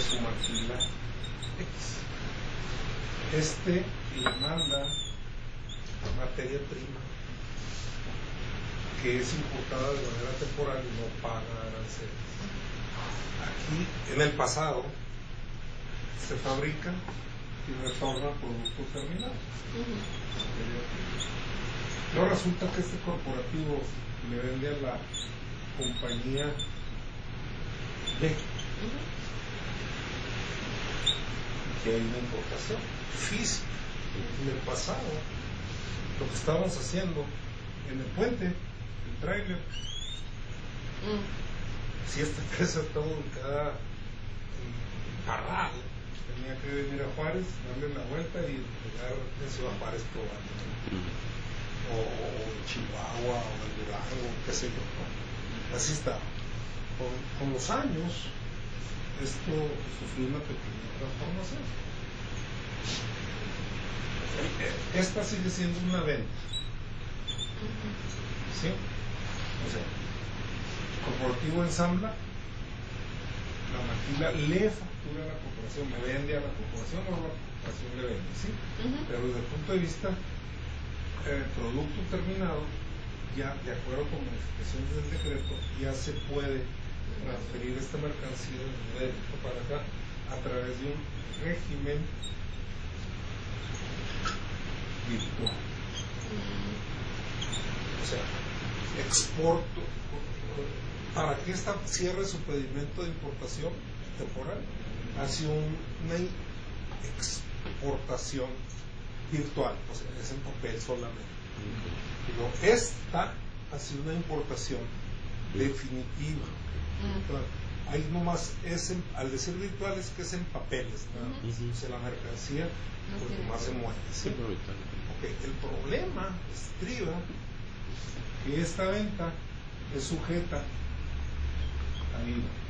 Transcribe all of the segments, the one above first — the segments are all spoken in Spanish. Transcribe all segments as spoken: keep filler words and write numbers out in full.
su maquila X. Este le manda materia prima que es importada de manera temporal y no paga aranceles. Aquí, en el pasado, se fabrica y retorna producto terminado. Uh-huh. Luego resulta que este corporativo le vende a la compañía B. Uh-huh. Que hay una importación física. En el pasado, lo que estábamos haciendo en el puente, el tráiler, mm. si esta empresa está ubicada en Parral, tenía que venir a Juárez, darle la vuelta y llegar en Ciudad Juárez probablemente, mm. o, o en Chihuahua, o en Durango, qué sé yo, ¿no? Así está. Con, con los años, esto sufrió una pequeña transformación. Esta sigue siendo una venta. ¿Sí? O sea, el corporativo ensambla, la maquila le factura a la corporación, le vende a la corporación o la corporación le vende, ¿sí? Uh-huh. Pero desde el punto de vista el eh, producto terminado, ya de acuerdo con modificaciones del decreto, ya se puede transferir esta mercancía de débito para acá a través de un régimen virtual. O sea, exporto, para que esta cierre su pedimento de importación temporal, hace un, una exportación virtual, o sea, es en papel solamente. Pero esta hace una importación definitiva. Virtual. Ahí nomás es en, al decir virtual es que es en papeles, ¿no? Uh-huh. O sea, la mercancía porque más se mueve, ¿sí? Okay. El problema estriba que esta venta es sujeta al I V A.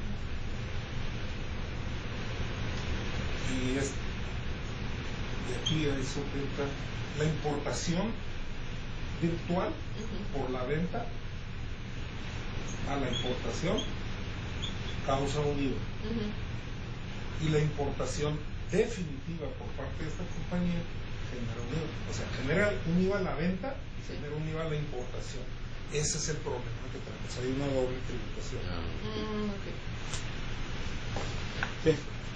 Uh-huh. Y, es, y aquí hay sujeta la importación virtual uh-huh. por la venta a la importación causa un I V A. Uh-huh. Y la importación definitiva por parte de esta compañía genera un I V A. O sea, genera un I V A a la venta y sí. genera un I V A a la importación. Ese es el problema que tenemos. Hay una doble tributación. Mm, okay. ¿Qué?